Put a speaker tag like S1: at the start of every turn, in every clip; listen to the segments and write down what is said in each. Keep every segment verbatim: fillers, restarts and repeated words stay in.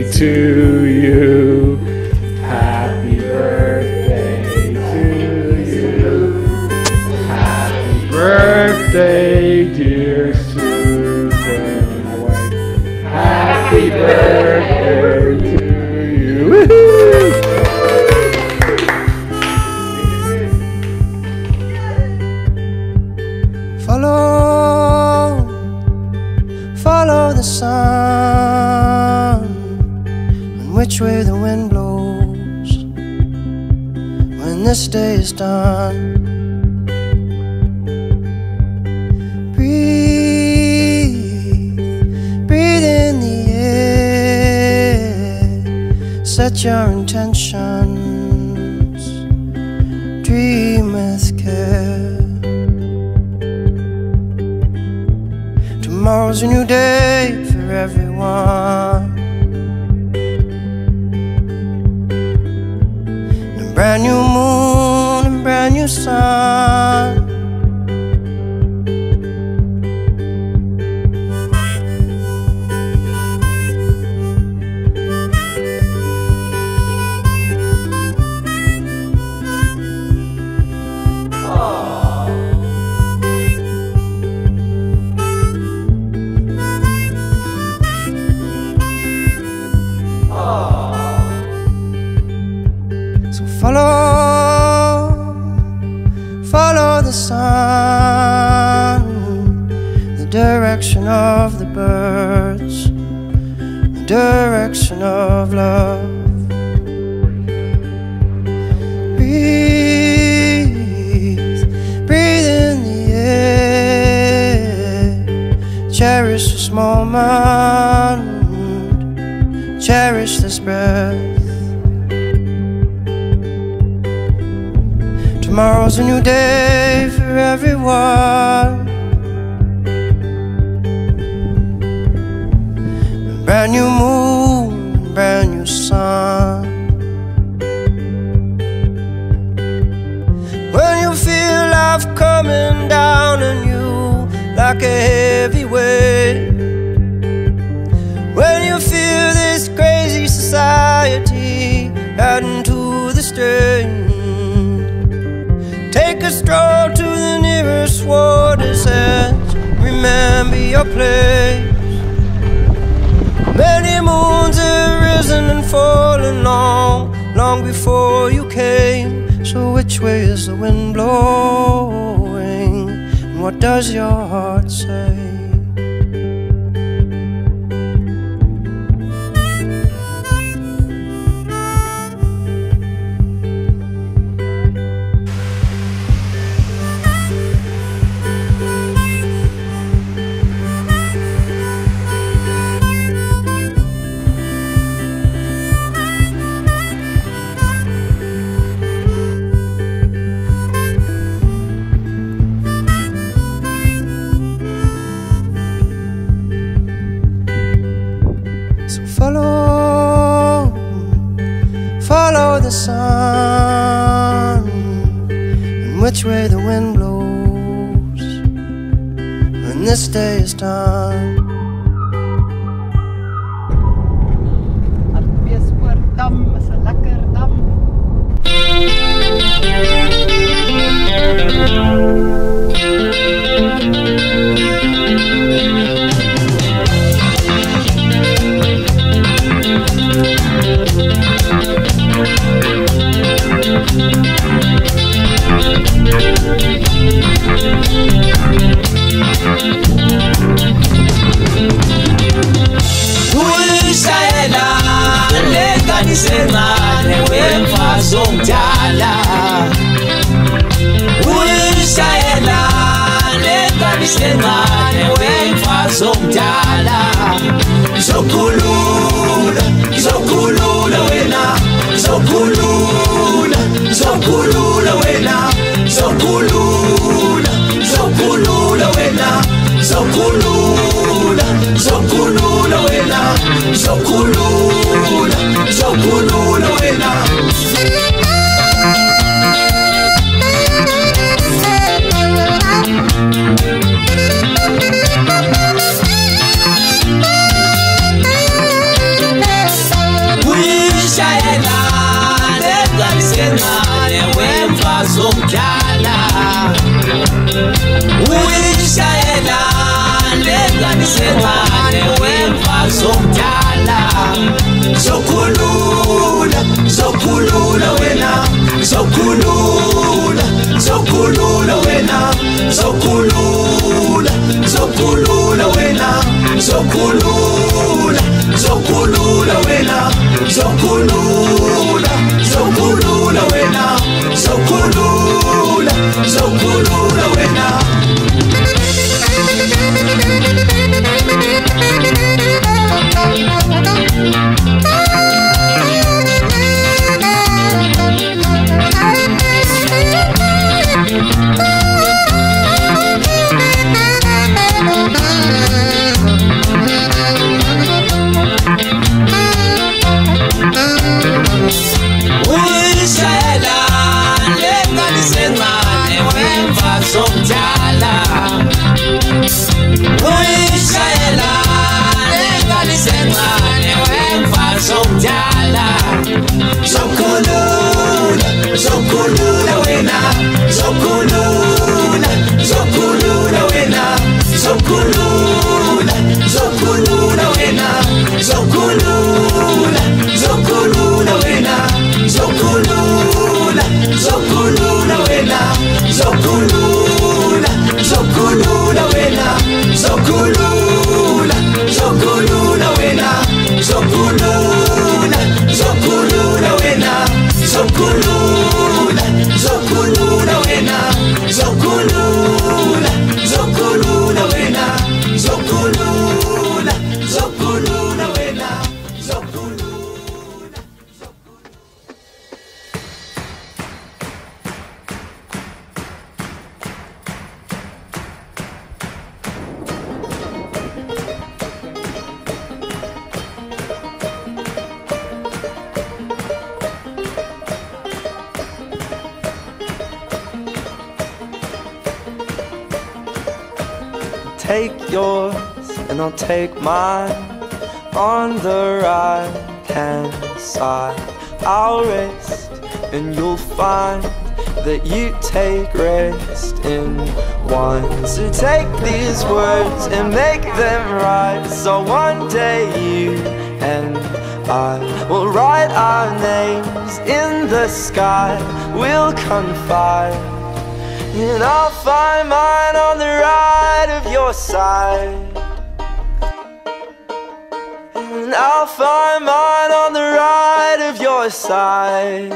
S1: to you. Happy birthday to you. Happy birthday, dear Susan. Happy birthday to you. Woo-hoo!
S2: Follow, follow the sun, and which way the wind blows when this day is done. Breathe, breathe in the air, set your intentions, dream with care. Tomorrow's a new day for everyone, and a brand new moon and brand new sun. So follow, follow the sun, the direction of the birds, the direction of love. Breathe, breathe in the air, cherish this moment, cherish this breath. Tomorrow's a new day for everyone, a brand new moon, brand new sun. When you feel life coming down on you like a heavy weight, when you feel this crazy society adding to the strain, take a stroll to the nearest water's edge. Remember your place. Many moons have risen and fallen long, long before you came. So which way is the wind blowing? And what does your heart say? Follow, follow the sun, and which way the wind blows when this day is done.
S3: Dam is een lekker dam.
S4: Sencane wemfazi omdala uyishayela lengane sencane wemfazi omdala zokhulula zokhulula wena zokhulula zokhulula wena zokhulula zokhulula wena zokhulula zokhulula wena zokhulula zokhulula wena.
S5: Yes.
S4: ngisencane wemva zomdala zokhulula zokhulula wena zokhulula zokhulula wena zokhulula zokhulula wena zokhulula zokhulula wena zokhulula zokhulula wena zokhulula zokhulula wena uyishayela lengane sencane wemva zomdala uyishayela lengane sencane wemva zomdala zokhulula zokhulula wena zokhulula zokhulula wena zokhulula zokhulula wena zokhulula zokhulula wena zokhulula zokhulula wena zokhulula zokhulula wena zokhulula zokhulula wena zokhulula zokhulula wena zokhulula zokhulula wena zokhulula zokhulula wena zokhulula zokhulula wena zokhulula.
S2: Take yours and I'll take mine. On the right hand side I'll rest and you'll find that you take rest in one. So take these words and make them right, so one day you and I will write our names in the sky. We'll confide, and I'll find mine on the right of your side, and I'll find mine on the right of your side.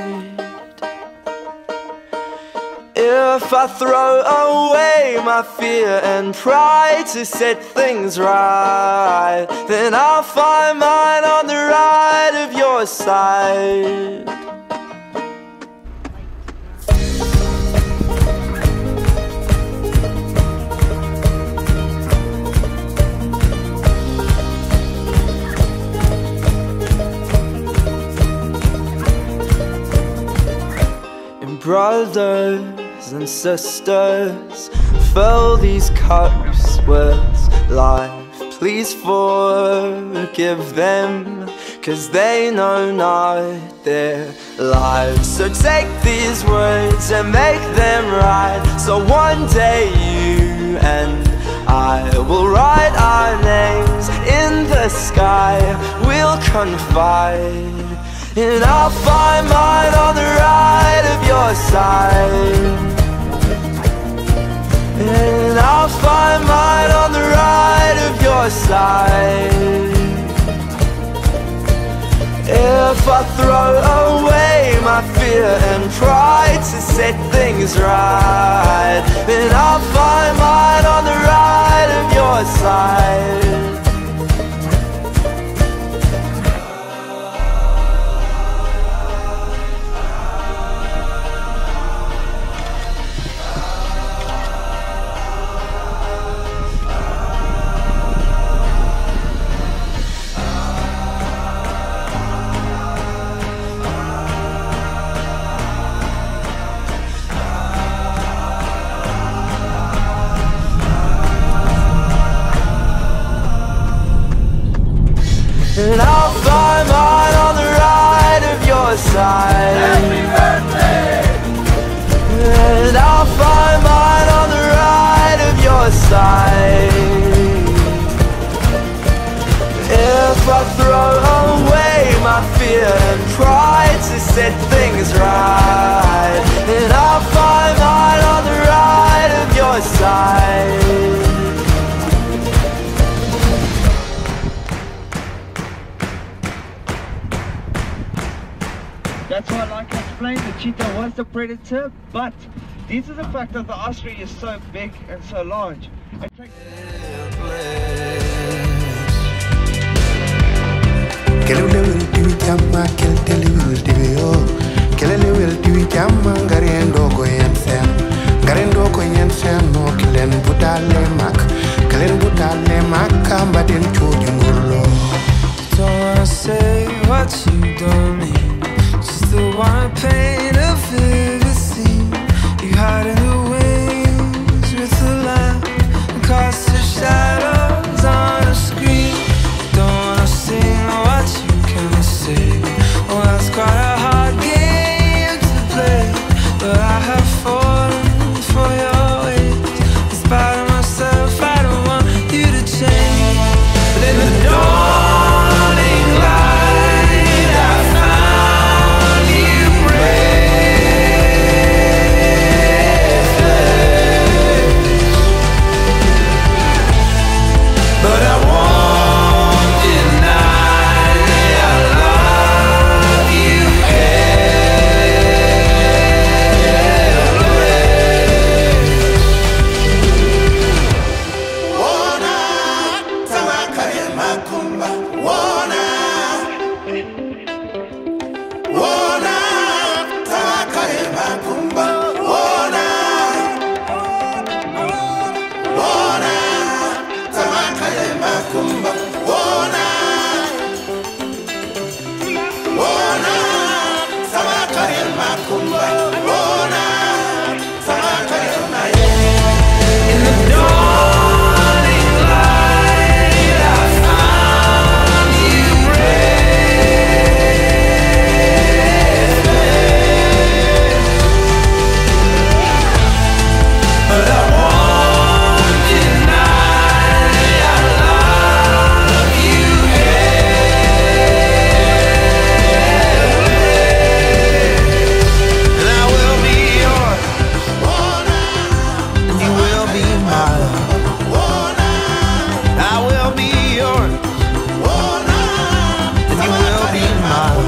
S2: If I throw away my fear and pride to set things right, then I'll find mine on the right of your side. Brothers and sisters, fill these cups with life. Please forgive them, 'cause they know not their lives. So take these words and make them right, so one day you and I will write our names in the sky. We'll confide, and I'll find mine on the right of your side, and I'll find mine on the right of your side. If I throw away my fear and pride to set things right, then I'll find mine on the right of your side. And I'll find mine on the right of your side. Happy birthday! And I'll find mine on the right of your side.
S5: a predator, but due to the fact that the osprey is so big and so large, it takes
S2: Don't wanna say what you don't mean, just the one pain of vivid scene. You hide in the wings with the light and cast the shadows on a screen. Don't wanna sing what you can't say. Oh, that's quite a hard game to play, but I have fallen for your ways. In spite of myself, I don't want you to change. But in the dawning light, I found you breathless. But I won't deny I love you in the dawning light, I found you breathless. But I won't deny I love you helpless. And I will be yours, and you will be mine. I will be yours, and you will be mine.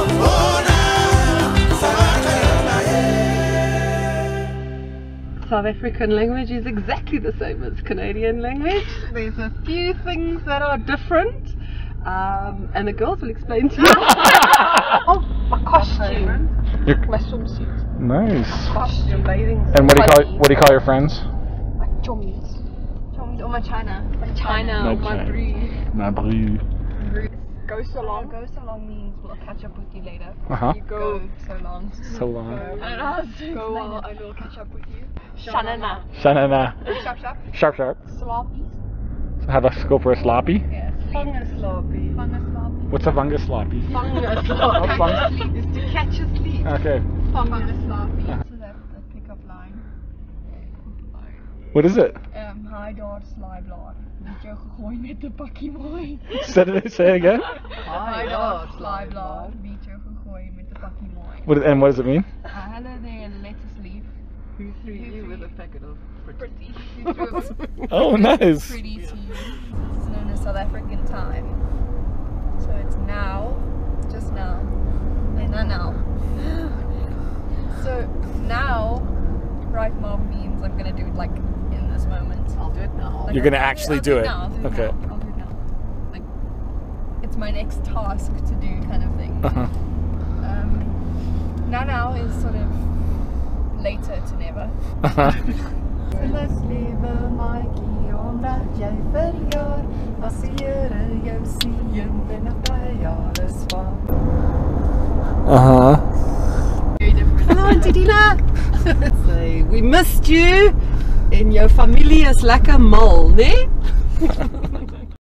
S3: South African language is exactly the same as Canadian language. There's a few things that are different, um, and the girls will explain to you. Oh, my costume.
S1: Your-
S3: My swimsuit.
S1: Nice.
S3: Costume, bathing suit.
S1: And what do you call what do you call your friends?
S3: My chommies. Chommies or my China. My China,
S1: My
S3: or my
S1: China.
S3: brie.
S1: Ma brie.
S3: Go so long.
S6: Go so long means we'll catch up with you later.
S1: Uh huh.
S3: You go.
S6: so long.
S1: So long.
S6: And I'll
S3: Go while I will catch up with you.
S6: Shanana.
S1: Shanana.
S6: Sharp, sharp.
S1: Sharp, sharp.
S6: Sloppy.
S1: Have us go for a sloppy.
S6: Yes.
S3: Fungus sloppy.
S6: Fungus sloppy.
S1: What's a fungus sloppy?
S3: Fungus
S1: Oh,
S3: sloppy.
S1: fungus.
S3: Is to catch a sleep.
S1: Okay.
S6: Fungus sloppy. So that the pickup line.
S1: What is it?
S6: Um, hi daar, slaaiblaar. Moet jou gegooi met 'n bakkie mooi.
S1: Say it, say it again.
S6: Hi daar, slaaiblaar. Moet jou gegooi met 'n bakkie mooi.
S1: What, and what does it mean?
S6: Uh, hulle their lettuce leaf.
S3: Who threw you with a packet of
S6: Pretty. Who threw
S1: Oh, nice.
S6: pretty to you. It's known as South African time. So it's now, it's just now, and not now. So now, right now means I'm gonna do it like in this moment.
S3: I'll do it now.
S6: Like,
S1: You're gonna
S6: I'll
S1: actually
S6: I'll
S1: do it.
S6: Now, I'll do
S1: Okay.
S6: It now. I'll do it now. Like, it's my next task to do, kind of thing.
S1: Uh huh.
S6: Um, now now is sort of later to never.
S1: Uh huh.
S3: Geluk lewe maatjie, omdat jy verjaar. As die Here jou seën en 'n baie jare span.
S1: Uh huh.
S6: Very different.
S3: Hallo Auntie Dina. Say, we missed you. En jou familie is lekker mal, né?